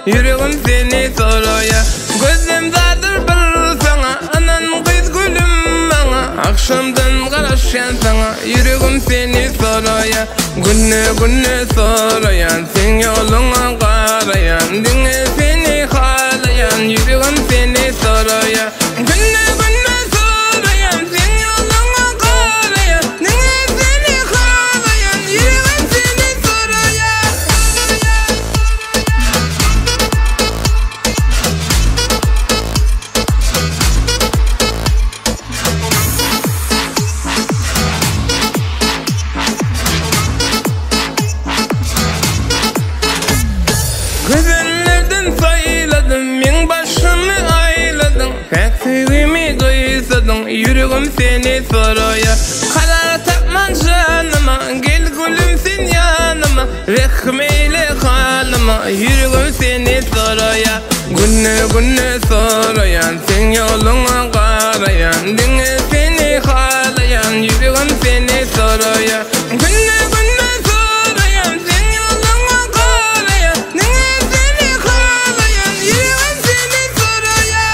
yüreğim seni soruyor. Gözüm zadır bir sana, anan kız gülüm bana. Akşamdan karışan sana, yüreğim seni soruyor. Günne günne soruyan, sen yoluna karayan. Dinle seni halayan, yüreğim seni soruyor. Günne günne soruyan, sen yoluna karayan. Dinle seni halayan, yüreğim seni soruyor. Güzellerden sayıladım, min başımı ayladım. Pek sevgimi kıysadım, yüreğim seni soruyor. Karar takman canıma, gel gülüm sen yanıma. Rekmeyle halıma, yüreğim seni soruyor. Günne günne soruyan, sen yoluna karayan. Dinle seni halayan, yüreğim seni soruyor. Günne günne soruyan, sen yoluna karayan. Dinle seni halayan, yüreğim seni soruyor.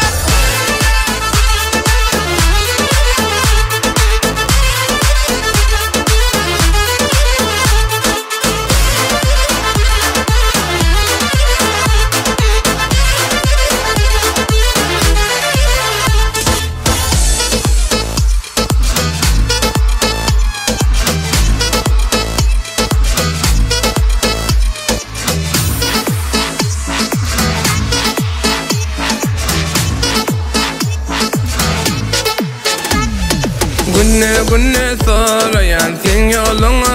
Günne günne soruyan, sen yoluna